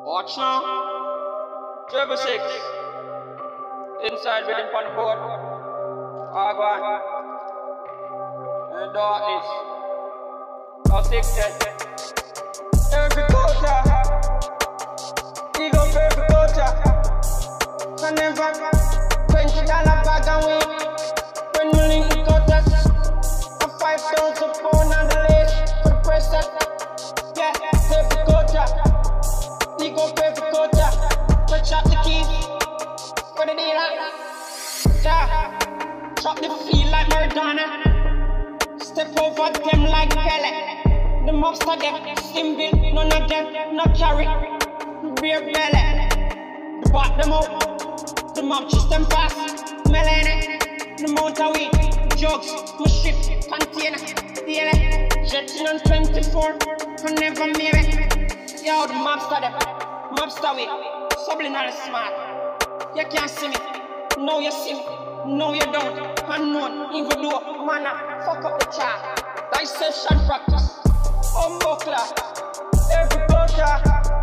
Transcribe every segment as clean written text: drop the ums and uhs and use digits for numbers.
Watch now. 6 inside within on the board. Agwan. And darkness. Bobsixten. Every quarter. Ego every quarter. I never $20 bag and weed. When we link the quarters. A 5,000 pound on the list. For the pressure. Yeah, every quarter. Ego every quarter. Touch up the keys. For the dealer. Yeah. Chop the field like Maradona. Step over them like Pele. The mobster them, symbol, none of them, no carry. Beer belly. The back them out. The mob chase them fast. Melanie. The motorway. Jugs. My ship. Container. Daily. Jetting on 24. I never made it. Yo, the mobster them. Mobsterway. Subliminal smart. You can't see me. No, you see me. No, you don't. Unknown. Even though, man, fuck up the chart. Dissection practice. Buckler. Every quarter.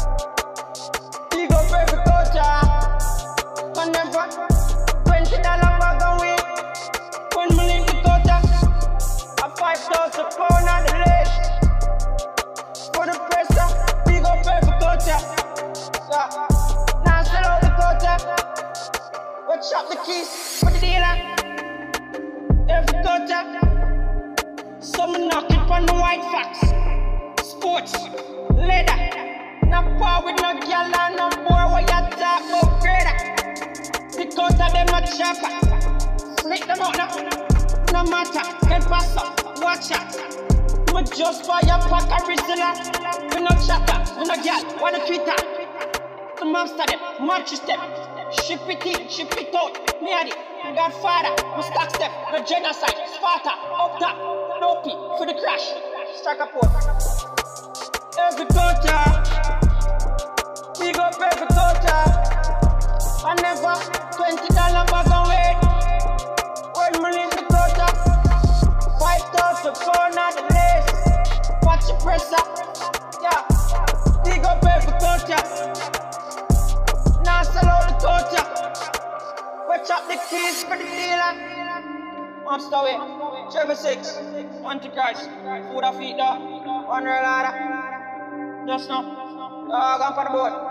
Ego every quarter. I never $20 bag and weed. When we leave the quarter. A 5,000 pound on the list. For the pressure. Ego every quarter. Yeah. Now sell out the quarter. Watch up the keys for the dealer. Every quarter. Some knock it on the white facts. Sports, leather. No power with no girl and no boy what you talk about greater. The quarter them no chopper. Flick them out now. No matter, head pass up, watch out. Me just for your pack original. We no chatter, we no girl, what a Twitter. The mobster them, matches them. Ship it in, ship it out. Me and it, Godfather, we stack step, the genocide, Sparta, up top, dopey, for the crash. Strike a port. Every quarter, we go every quarter. I never $20 bag and weed. When we leave the quarter, 5,000 pound on the list. Watch the presser, yeah. We go every quarter. Now sell out the quarter. Watch up the keys for the dealer. Mobsterway, 6 Antichrist, food of feet though. One real ladder. Just now. Dog on for the board.